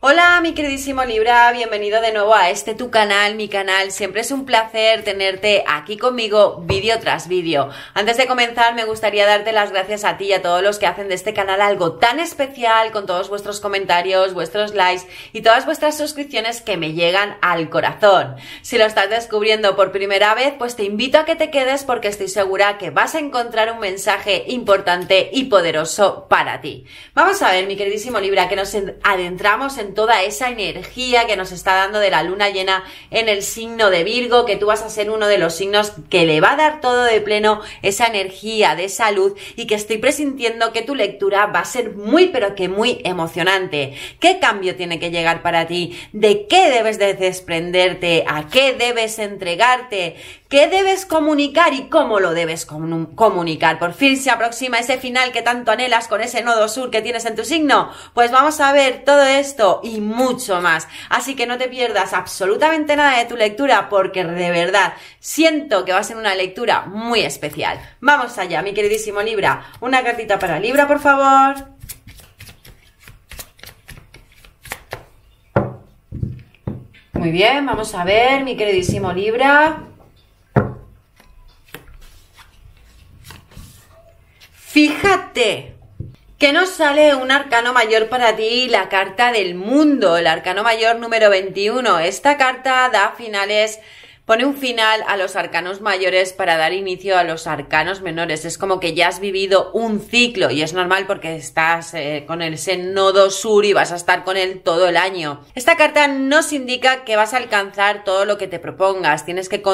Hola mi queridísimo Libra, bienvenido de nuevo a este tu canal, mi canal. Siempre es un placer tenerte aquí conmigo vídeo tras vídeo. Antes de comenzar me gustaría darte las gracias a ti y a todos los que hacen de este canal algo tan especial, con todos vuestros comentarios, vuestros likes y todas vuestras suscripciones que me llegan al corazón. Si lo estás descubriendo por primera vez, pues te invito a que te quedes porque estoy segura que vas a encontrar un mensaje importante y poderoso para ti. Vamos a ver mi queridísimo Libra, que nos adentramos en toda esa energía que nos está dando de la luna llena en el signo de Virgo, que tú vas a ser uno de los signos que le va a dar todo de pleno esa energía de salud y que estoy presintiendo que tu lectura va a ser muy pero que muy emocionante. ¿Qué cambio tiene que llegar para ti? ¿De qué debes de desprenderte? ¿A qué debes entregarte? ¿Qué debes comunicar y cómo lo debes comunicar? Por fin se aproxima ese final que tanto anhelas con ese nodo sur que tienes en tu signo. Pues vamos a ver todo esto y mucho más. Así que no te pierdas absolutamente nada de tu lectura porque de verdad siento que va a ser una lectura muy especial. Vamos allá, mi queridísimo Libra. Una cartita para Libra, por favor. Muy bien, vamos a ver, mi queridísimo Libra. Fíjate que nos sale un arcano mayor para ti, la carta del mundo, el arcano mayor número 21. Esta carta da finales, pone un final a los arcanos mayores para dar inicio a los arcanos menores. Es como que ya has vivido un ciclo y es normal porque estás con ese nodo sur y vas a estar con él todo el año. Esta carta nos indica que vas a alcanzar todo lo que te propongas, tienes que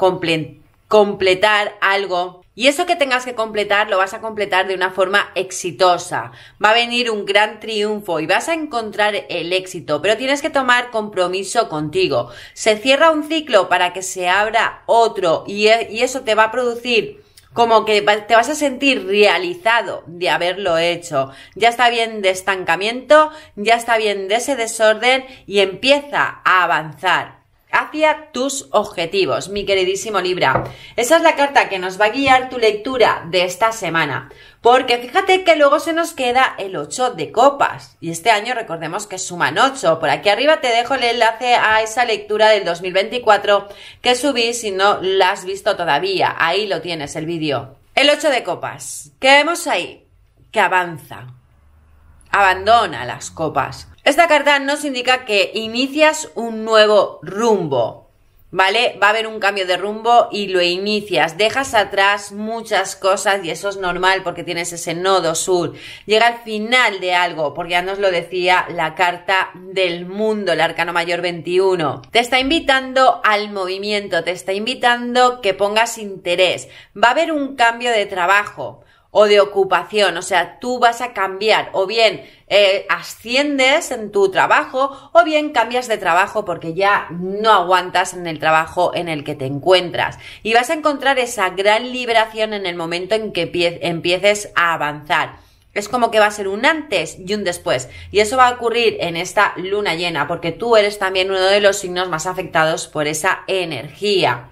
completar algo. Y eso que tengas que completar lo vas a completar de una forma exitosa. Va a venir un gran triunfo y vas a encontrar el éxito, pero tienes que tomar compromiso contigo. Se cierra un ciclo para que se abra otro y eso te va a producir como que te vas a sentir realizado de haberlo hecho. Ya está bien de estancamiento, ya está bien de ese desorden y empieza a avanzar hacia tus objetivos, mi queridísimo Libra. Esa es la carta que nos va a guiar tu lectura de esta semana, porque fíjate que luego se nos queda el 8 de copas y este año recordemos que suman 8. Por aquí arriba te dejo el enlace a esa lectura del 2024 que subí si no la has visto todavía. Ahí lo tienes el vídeo. El 8 de copas, ¿qué vemos ahí? Que avanza, abandona las copas. Esta carta nos indica que inicias un nuevo rumbo, ¿vale? Va a haber un cambio de rumbo y lo inicias, dejas atrás muchas cosas y eso es normal porque tienes ese nodo sur. Llega al final de algo, porque ya nos lo decía la carta del mundo, el arcano mayor 21. Te está invitando al movimiento, te está invitando que pongas interés. Va a haber un cambio de trabajo o de ocupación, o sea, tú vas a cambiar, o bien asciendes en tu trabajo, o bien cambias de trabajo porque ya no aguantas en el trabajo en el que te encuentras. Y vas a encontrar esa gran liberación en el momento en que empieces a avanzar. Es como que va a ser un antes y un después. Y eso va a ocurrir en esta luna llena, porque tú eres también uno de los signos más afectados por esa energía.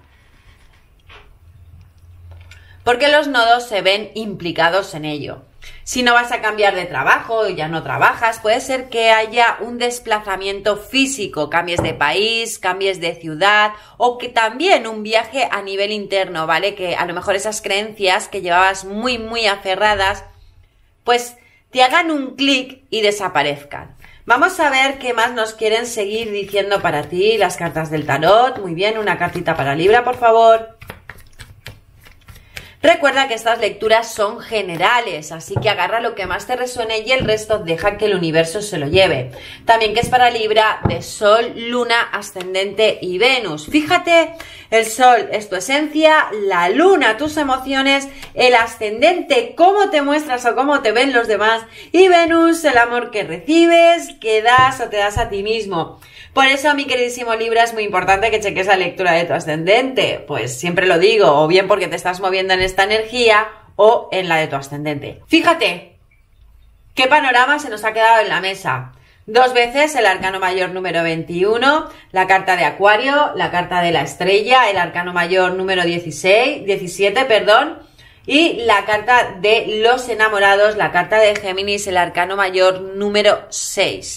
Porque los nodos se ven implicados en ello. Si no vas a cambiar de trabajo y ya no trabajas, puede ser que haya un desplazamiento físico, cambies de país, cambies de ciudad o que también un viaje a nivel interno, ¿vale? Que a lo mejor esas creencias que llevabas muy aferradas, pues te hagan un clic y desaparezcan. Vamos a ver qué más nos quieren seguir diciendo para ti las cartas del tarot. Muy bien, una cartita para Libra, por favor. Recuerda que estas lecturas son generales, así que agarra lo que más te resuene y el resto deja que el universo se lo lleve. También que es para Libra de Sol, Luna, Ascendente y Venus. Fíjate, el Sol es tu esencia, la Luna tus emociones, el Ascendente cómo te muestras o cómo te ven los demás y Venus el amor que recibes, que das o te das a ti mismo. Por eso, mi queridísimo Libra, es muy importante que cheques la lectura de tu ascendente. Pues siempre lo digo, o bien porque te estás moviendo en esta energía o en la de tu ascendente. Fíjate qué panorama se nos ha quedado en la mesa. 2 veces el arcano mayor número 21, la carta de Acuario, la carta de la estrella, el arcano mayor número 17, perdón, y la carta de los enamorados, la carta de Géminis, el arcano mayor número 6.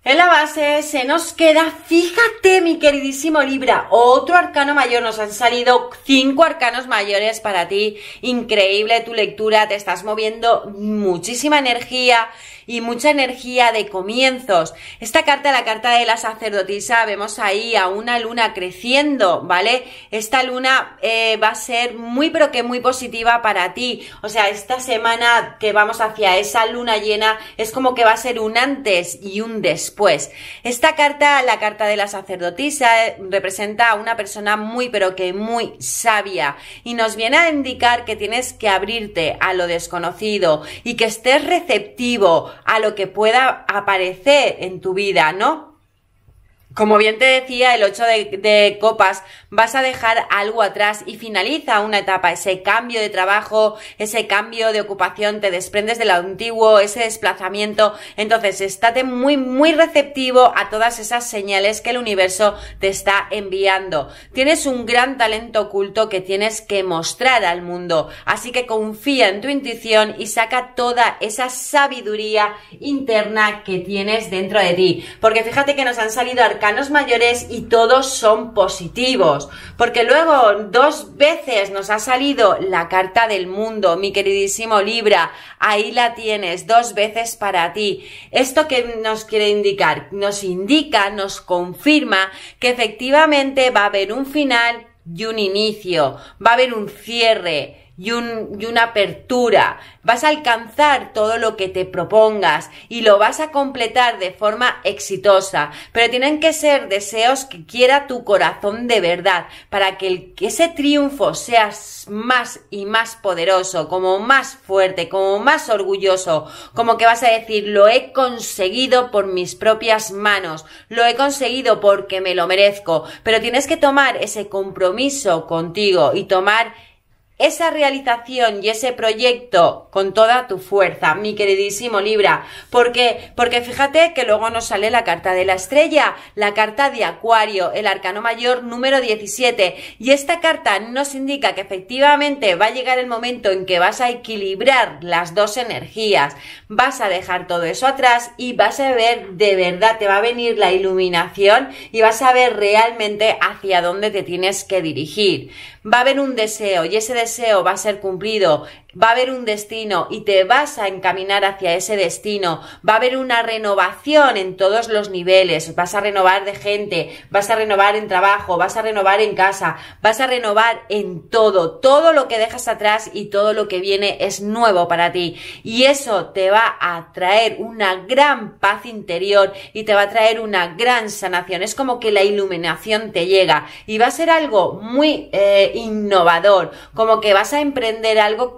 En la base se nos queda, fíjate mi queridísimo Libra, otro arcano mayor, nos han salido 5 arcanos mayores para ti, increíble tu lectura, te estás moviendo muchísima energía y mucha energía de comienzos. Esta carta, la carta de la sacerdotisa, vemos ahí a una luna creciendo, ¿vale? Esta luna va a ser muy pero que muy positiva para ti, o sea, esta semana que vamos hacia esa luna llena es como que va a ser un antes y un después. Esta carta, la carta de la sacerdotisa, representa a una persona muy pero que muy sabia y nos viene a indicar que tienes que abrirte a lo desconocido y que estés receptivo a lo que pueda aparecer en tu vida, ¿no? Como bien te decía, el 8 de copas, vas a dejar algo atrás y finaliza una etapa, ese cambio de trabajo, ese cambio de ocupación, te desprendes de lo antiguo, ese desplazamiento. Entonces, estate muy receptivo a todas esas señales que el universo te está enviando. Tienes un gran talento oculto que tienes que mostrar al mundo, así que confía en tu intuición y saca toda esa sabiduría interna que tienes dentro de ti. Porque fíjate que nos han salido arcanos mayores y todos son positivos, porque luego 2 veces nos ha salido la carta del mundo, mi queridísimo Libra, ahí la tienes, 2 veces para ti. ¿Esto qué nos quiere indicar? Nos indica, nos confirma que efectivamente va a haber un final y un inicio, va a haber un cierre y una apertura. Vas a alcanzar todo lo que te propongas y lo vas a completar de forma exitosa, pero tienen que ser deseos que quiera tu corazón de verdad, para que ese triunfo sea más y más poderoso, como más fuerte, como más orgulloso, como que vas a decir, lo he conseguido por mis propias manos, lo he conseguido porque me lo merezco, pero tienes que tomar ese compromiso contigo y tomar esa realización y ese proyecto con toda tu fuerza, mi queridísimo Libra. Porque fíjate que luego nos sale la carta de la estrella, la carta de Acuario, el arcano mayor número 17. Y esta carta nos indica que efectivamente va a llegar el momento en que vas a equilibrar las 2 energías, vas a dejar todo eso atrás y vas a ver de verdad, te va a venir la iluminación y vas a ver realmente hacia dónde te tienes que dirigir. Va a haber un deseo y ese deseo va a ser cumplido, va a haber un destino y te vas a encaminar hacia ese destino, va a haber una renovación en todos los niveles, vas a renovar de gente, vas a renovar en trabajo, vas a renovar en casa, vas a renovar en todo lo que dejas atrás y todo lo que viene es nuevo para ti y eso te va a traer una gran paz interior y te va a traer una gran sanación. Es como que la iluminación te llega y va a ser algo muy innovador, como que vas a emprender algo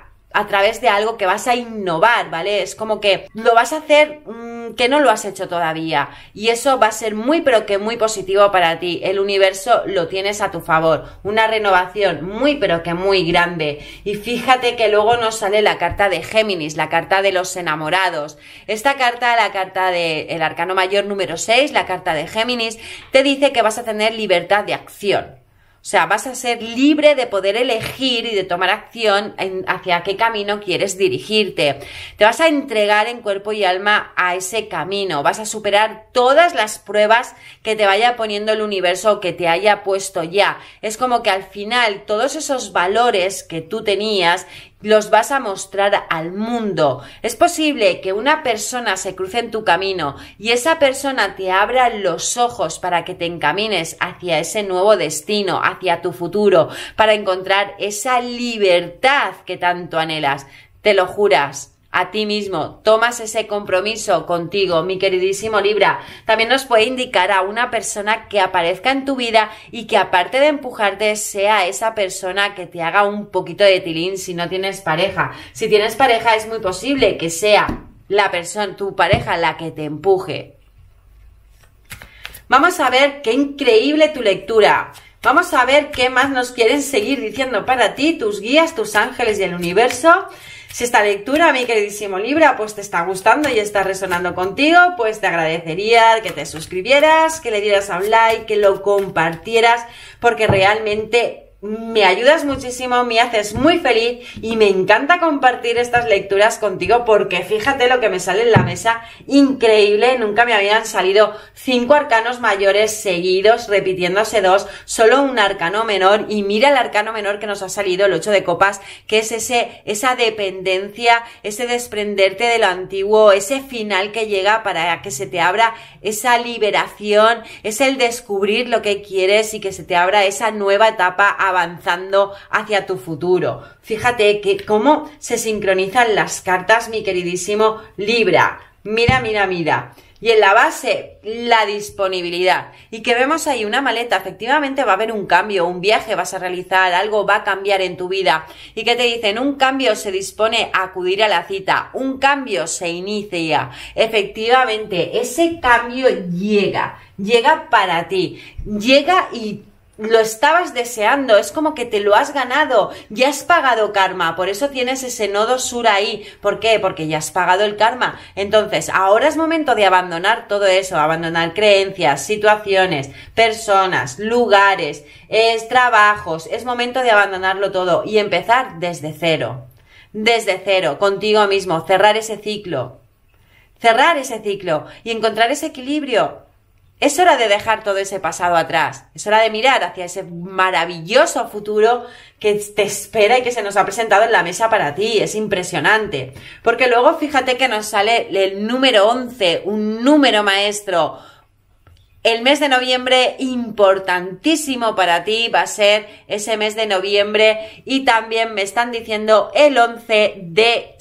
a través de algo que vas a innovar, ¿vale? Es como que lo vas a hacer que no lo has hecho todavía y eso va a ser muy pero que muy positivo para ti. El universo lo tienes a tu favor, una renovación muy pero que muy grande. Y fíjate que luego nos sale la carta de Géminis, la carta de los enamorados. Esta carta, la carta del arcano mayor número 6, la carta de Géminis, te dice que vas a tener libertad de acción. O sea, vas a ser libre de poder elegir y de tomar acción hacia qué camino quieres dirigirte. Te vas a entregar en cuerpo y alma a ese camino. Vas a superar todas las pruebas que te vaya poniendo el universo o que te haya puesto ya. Es como que al final todos esos valores que tú tenías los vas a mostrar al mundo. Es posible que una persona se cruce en tu camino y esa persona te abra los ojos para que te encamines hacia ese nuevo destino, hacia tu futuro, para encontrar esa libertad que tanto anhelas. Te lo juras. A ti mismo, tomas ese compromiso contigo, mi queridísimo Libra. También nos puede indicar a una persona que aparezca en tu vida y que aparte de empujarte sea esa persona que te haga un poquito de tilín si no tienes pareja. Si tienes pareja es muy posible que sea la persona, tu pareja, la que te empuje. Vamos a ver qué increíble tu lectura. Vamos a ver qué más nos quieren seguir diciendo para ti, tus guías, tus ángeles y el universo. Si esta lectura, mi queridísimo Libra, pues te está gustando y está resonando contigo, pues te agradecería que te suscribieras, que le dieras a un like, que lo compartieras, porque realmente me ayudas muchísimo, me haces muy feliz y me encanta compartir estas lecturas contigo porque fíjate lo que me sale en la mesa, increíble, nunca me habían salido 5 arcanos mayores seguidos, repitiéndose 2, solo un arcano menor y mira el arcano menor que nos ha salido, el 8 de copas, que es esa dependencia, ese desprenderte de lo antiguo, ese final que llega para que se te abra esa liberación, es el descubrir lo que quieres y que se te abra esa nueva etapa avanzando hacia tu futuro. Fíjate que cómo se sincronizan las cartas, mi queridísimo Libra. Mira, mira, mira. Y en la base, la disponibilidad. Y que vemos ahí una maleta, efectivamente va a haber un cambio, un viaje vas a realizar, algo va a cambiar en tu vida. Y que te dicen, un cambio se dispone a acudir a la cita, un cambio se inicia. Efectivamente, ese cambio llega para ti, llega y lo estabas deseando, es como que te lo has ganado, ya has pagado karma, por eso tienes ese nodo sur ahí. ¿Por qué? Porque ya has pagado el karma. Entonces, ahora es momento de abandonar todo eso, abandonar creencias, situaciones, personas, lugares, trabajos, es momento de abandonarlo todo y empezar desde cero, contigo mismo, cerrar ese ciclo y encontrar ese equilibrio. Es hora de dejar todo ese pasado atrás, es hora de mirar hacia ese maravilloso futuro que te espera y que se nos ha presentado en la mesa para ti, es impresionante. Porque luego fíjate que nos sale el número 11, un número maestro. El mes de noviembre importantísimo para ti va a ser ese mes de noviembre y también me están diciendo el 11 de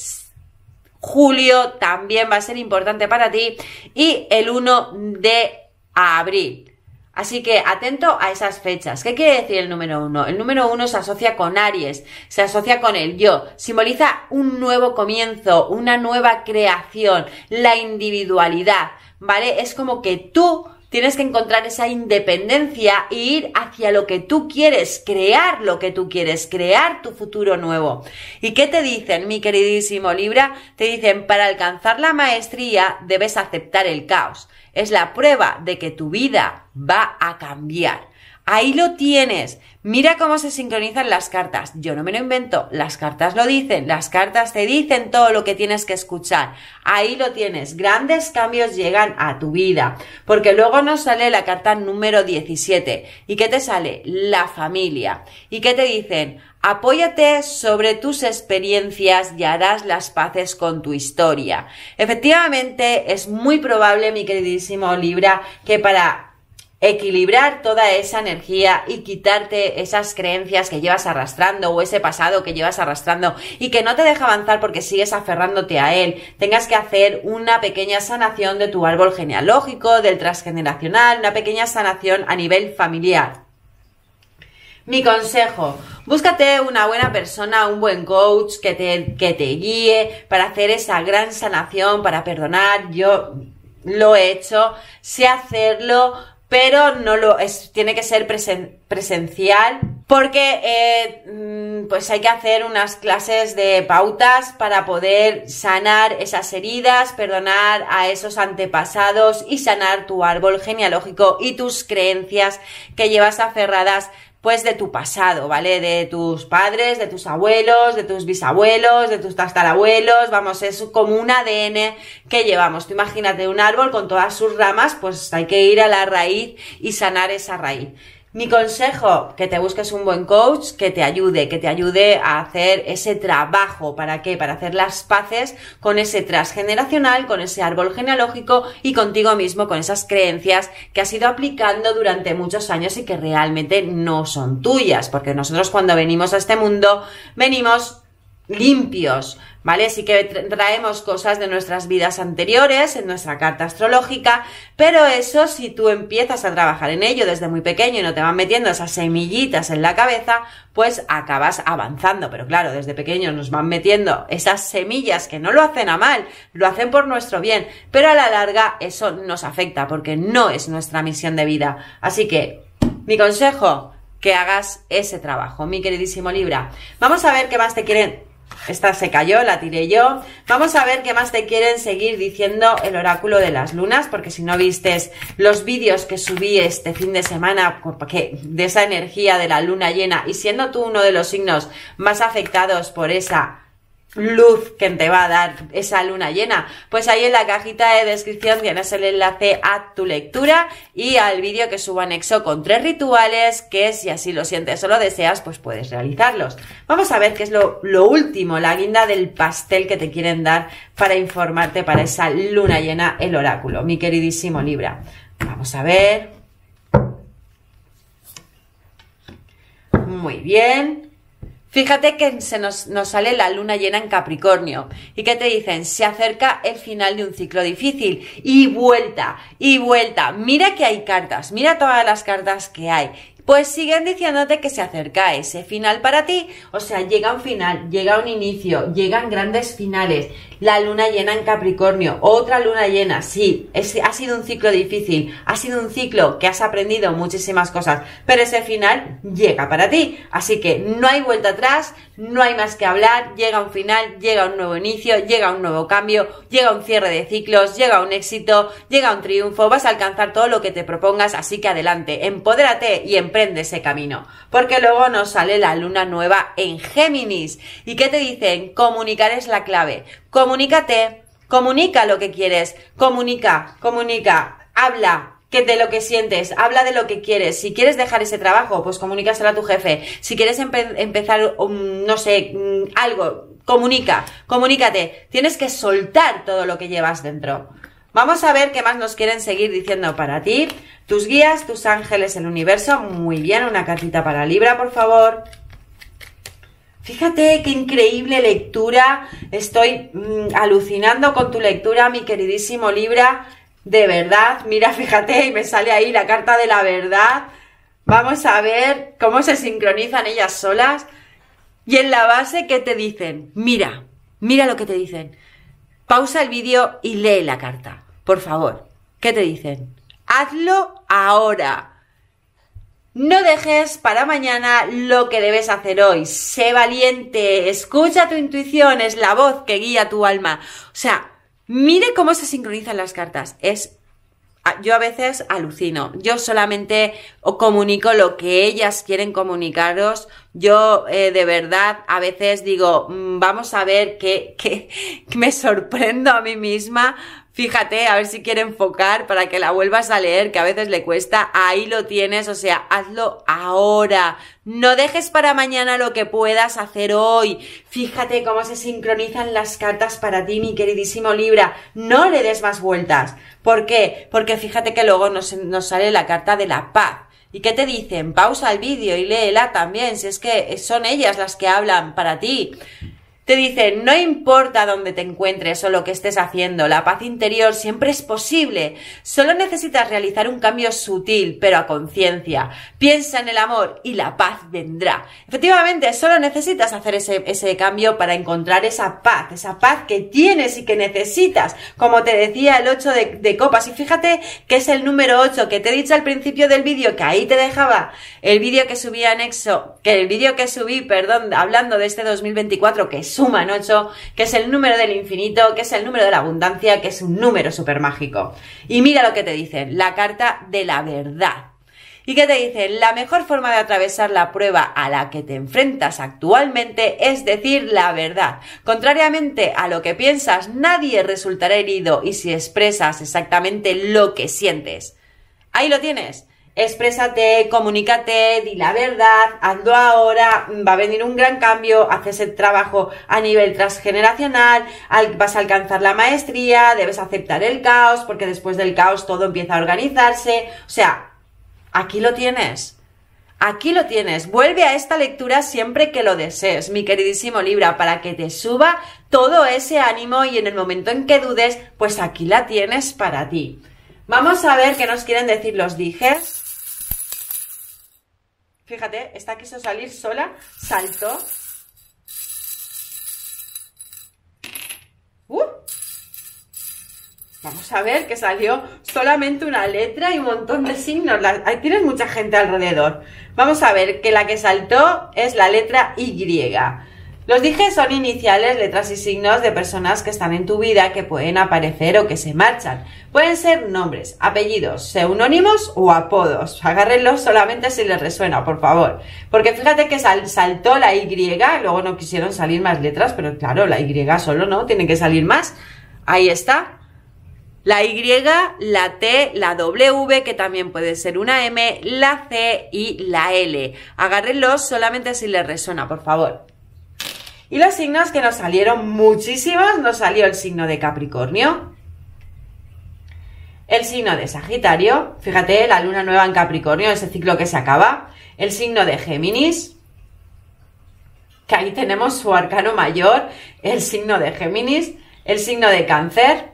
julio también va a ser importante para ti y el 1 de abril. Así que atento a esas fechas. ¿Qué quiere decir el número 1? El número 1 se asocia con Aries, se asocia con el yo, simboliza un nuevo comienzo, una nueva creación, la individualidad, ¿vale? Es como que tú tienes que encontrar esa independencia e ir hacia lo que tú quieres, crear lo que tú quieres, crear tu futuro nuevo. ¿Y qué te dicen, mi queridísimo Libra? Te dicen, para alcanzar la maestría debes aceptar el caos. Es la prueba de que tu vida va a cambiar. Ahí lo tienes. Mira cómo se sincronizan las cartas. Yo no me lo invento. Las cartas lo dicen. Las cartas te dicen todo lo que tienes que escuchar. Ahí lo tienes. Grandes cambios llegan a tu vida. Porque luego nos sale la carta número 17. ¿Y qué te sale? La familia. ¿Y qué te dicen? Apóyate sobre tus experiencias y harás las paces con tu historia. Efectivamente, es muy probable, mi queridísimo Libra, que para equilibrar toda esa energía y quitarte esas creencias que llevas arrastrando o ese pasado que llevas arrastrando y que no te deja avanzar porque sigues aferrándote a él, tengas que hacer una pequeña sanación de tu árbol genealógico, del transgeneracional, una pequeña sanación a nivel familiar. Mi consejo, búscate una buena persona, un buen coach que te guíe para hacer esa gran sanación, para perdonar. Yo lo he hecho, sé hacerlo, pero tiene que ser presencial porque pues hay que hacer unas clases de pautas para poder sanar esas heridas, perdonar a esos antepasados y sanar tu árbol genealógico y tus creencias que llevas aferradas pues de tu pasado, ¿vale? De tus padres, de tus abuelos, de tus bisabuelos, de tus tatarabuelos, vamos, es como un ADN que llevamos. Tú imagínate un árbol con todas sus ramas, pues hay que ir a la raíz y sanar esa raíz. Mi consejo, que te busques un buen coach que te ayude a hacer ese trabajo. ¿Para qué? Para hacer las paces con ese transgeneracional, con ese árbol genealógico y contigo mismo, con esas creencias que has ido aplicando durante muchos años y que realmente no son tuyas, porque nosotros cuando venimos a este mundo venimos limpios, ¿vale? Sí que traemos cosas de nuestras vidas anteriores en nuestra carta astrológica, pero eso, si tú empiezas a trabajar en ello desde muy pequeño y no te van metiendo esas semillitas en la cabeza, pues acabas avanzando. Pero claro, desde pequeños nos van metiendo esas semillas que no lo hacen a mal, lo hacen por nuestro bien, pero a la larga eso nos afecta porque no es nuestra misión de vida. Así que, mi consejo, que hagas ese trabajo, mi queridísimo Libra. Vamos a ver qué más te quieren esta se cayó, la tiré yo. Vamos a ver qué más te quieren seguir diciendo el oráculo de las lunas, porque si no vistes los vídeos que subí este fin de semana de esa energía de la luna llena, y siendo tú uno de los signos más afectados por esa luz que te va a dar esa luna llena, pues ahí en la cajita de descripción tienes el enlace a tu lectura y al vídeo que subo anexo con 3 rituales que, si así lo sientes o lo deseas, pues puedes realizarlos. Vamos a ver qué es lo último, la guinda del pastel que te quieren dar para informarte para esa luna llena, el oráculo, mi queridísimo Libra. Vamos a ver. Muy bien. Fíjate que nos sale la luna llena en Capricornio. ¿Y qué te dicen? Se acerca el final de un ciclo difícil. Y vuelta, y vuelta. Mira que hay cartas, mira todas las cartas que hay. Pues siguen diciéndote que se acerca ese final para ti. O sea, llega un final, llega un inicio, llegan grandes finales. La luna llena en Capricornio, otra luna llena, sí, ha sido un ciclo difícil, ha sido un ciclo que has aprendido muchísimas cosas, pero ese final llega para ti. Así que no hay vuelta atrás, no hay más que hablar, llega un final, llega un nuevo inicio, llega un nuevo cambio, llega un cierre de ciclos, llega un éxito, llega un triunfo, vas a alcanzar todo lo que te propongas, así que adelante, empodérate y emprende ese camino, porque luego nos sale la luna nueva en Géminis. ¿Y qué te dicen? Comunicar es la clave. Comunícate, comunica lo que quieres, comunica, habla de lo que sientes, habla de lo que quieres. Si quieres dejar ese trabajo, pues comunícaselo a tu jefe. Si quieres empezar, no sé, algo, comunícate. Tienes que soltar todo lo que llevas dentro. Vamos a ver qué más nos quieren seguir diciendo para ti. Tus guías, tus ángeles, el universo. Muy bien, una cartita para Libra, por favor. Fíjate qué increíble lectura, estoy alucinando con tu lectura, mi queridísimo Libra, de verdad. Mira, fíjate, y me sale ahí la carta de la verdad. Vamos a ver cómo se sincronizan ellas solas. Y en la base, ¿qué te dicen? Mira lo que te dicen. Pausa el vídeo y lee la carta, por favor. ¿Qué te dicen? Hazlo ahora. No dejes para mañana lo que debes hacer hoy. Sé valiente, escucha tu intuición, es la voz que guía tu alma. O sea, mire cómo se sincronizan las cartas. Yo a veces alucino. Yo solamente os comunico lo que ellas quieren comunicaros. Yo de verdad a veces digo, vamos a ver que me sorprendo a mí misma. Fíjate, a ver si quiere enfocar para que la vuelvas a leer, que a veces le cuesta. Ahí lo tienes, o sea, hazlo ahora. No dejes para mañana lo que puedas hacer hoy. Fíjate cómo se sincronizan las cartas para ti, mi queridísimo Libra. No le des más vueltas. ¿Por qué? Porque fíjate que luego nos sale la carta de la paz. ¿Y qué te dicen? Pausa el vídeo y léela también, si es que son ellas las que hablan para ti. Te dicen, no importa dónde te encuentres o lo que estés haciendo, la paz interior siempre es posible. Solo necesitas realizar un cambio sutil, pero a conciencia. Piensa en el amor y la paz vendrá. Efectivamente, solo necesitas hacer ese cambio para encontrar esa paz que tienes y que necesitas. Como te decía, el 8 de copas. Y fíjate que es el número 8 que te he dicho al principio del vídeo, que ahí te dejaba el vídeo que subí anexo, hablando de este 2024, que suman 8, que es el número del infinito, que es el número de la abundancia, que es un número súper mágico. Y mira lo que te dicen, la carta de la verdad. ¿Y qué te dicen? La mejor forma de atravesar la prueba a la que te enfrentas actualmente es decir la verdad. Contrariamente a lo que piensas, nadie resultará herido y si expresas exactamente lo que sientes. Ahí lo tienes. Exprésate, comunícate, di la verdad, hazlo ahora, va a venir un gran cambio, haz ese trabajo a nivel transgeneracional, vas a alcanzar la maestría, debes aceptar el caos, porque después del caos todo empieza a organizarse. O sea, aquí lo tienes. Aquí lo tienes. Vuelve a esta lectura siempre que lo desees, mi queridísimo Libra, para que te suba todo ese ánimo y en el momento en que dudes, pues aquí la tienes para ti. Vamos a ver qué nos quieren decir los dijes. Fíjate, esta quiso salir sola, saltó. Vamos a ver que salió solamente una letra y un montón de signos. Ahí tienes mucha gente alrededor. Vamos a ver que la que saltó es la letra Y. Los dije son iniciales, letras y signos de personas que están en tu vida que pueden aparecer o que se marchan. Pueden ser nombres, apellidos, seudónimos o apodos. Agárrenlos solamente si les resuena, por favor. Porque fíjate que saltó la Y, luego no quisieron salir más letras, pero claro, la Y solo no, tienen que salir más. Ahí está. La Y, la T, la W, que también puede ser una M, la C y la L. Agárrenlos solamente si les resuena, por favor. Y los signos que nos salieron muchísimos, nos salió el signo de Capricornio, el signo de Sagitario, fíjate, la luna nueva en Capricornio, ese ciclo que se acaba, el signo de Géminis, que ahí tenemos su arcano mayor, el signo de Géminis, el signo de Cáncer,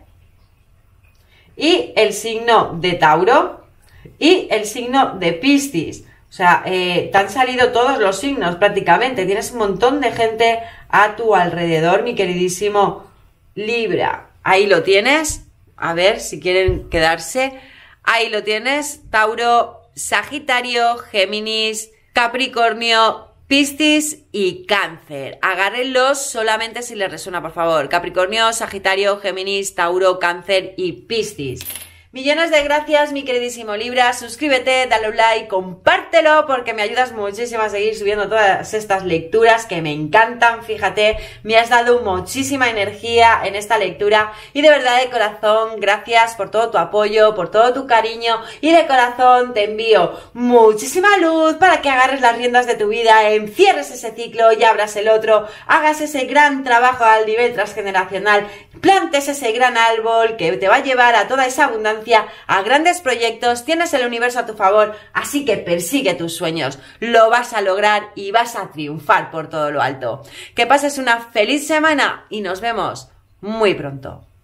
y el signo de Tauro, y el signo de Piscis. O sea, te han salido todos los signos prácticamente. Tienes un montón de gente a tu alrededor, mi queridísimo Libra. Ahí lo tienes. A ver si quieren quedarse. Ahí lo tienes. Tauro, Sagitario, Géminis, Capricornio, Piscis y Cáncer. Agárrenlos solamente si les resuena, por favor. Capricornio, Sagitario, Géminis, Tauro, Cáncer y Piscis. Millones de gracias, mi queridísimo Libra. Suscríbete, dale un like, compártelo porque me ayudas muchísimo a seguir subiendo todas estas lecturas que me encantan. Fíjate, me has dado muchísima energía en esta lectura y de verdad de corazón, gracias por todo tu apoyo, por todo tu cariño y de corazón te envío muchísima luz para que agarres las riendas de tu vida, encierres ese ciclo y abras el otro, hagas ese gran trabajo al nivel transgeneracional, plantes ese gran árbol que te va a llevar a toda esa abundancia, a grandes proyectos. Tienes el universo a tu favor, así que persigue tus sueños, lo vas a lograr y vas a triunfar por todo lo alto. Que pases una feliz semana y nos vemos muy pronto.